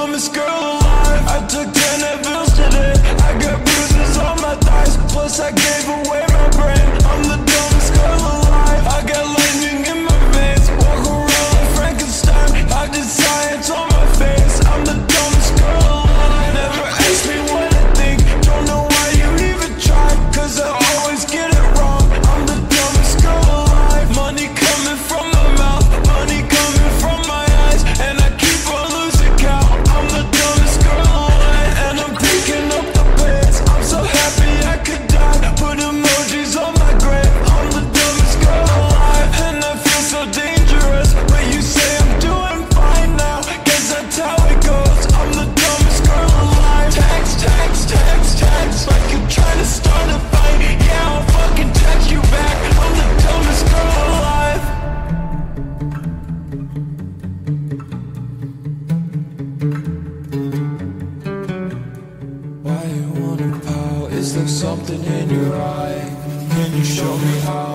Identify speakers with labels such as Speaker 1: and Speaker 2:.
Speaker 1: dumbest girl alive. I took 10 Advils today. I got bruises on my thighs, plus I gave away my brain. I'm the dumbest girl alive. I got lightning in my veins, walk around like Frankenstein. I did science on my face. I'm the dumbest girl alive. Never ask me what I think, don't know why you even try, cause I always get it wrong. I'm the dumbest girl alive. Money coming from my mouth, money coming from my eyes, and I keep on losing count. I'm the dumbest girl alive, and I'm picking up the pace. I'm so happy I could die, put emojis on my grave. I'm the dumbest girl alive, and I feel so dangerous, but you say I'm doing fine now, guess that's how it goes. I'm the dumbest girl alive. Text, text, text, text, like you're trying to start a fight. Yeah, I'll fucking text you back. I'm the dumbest girl alive. Why you wanna pout? Is there something in your eye? Can you show me how?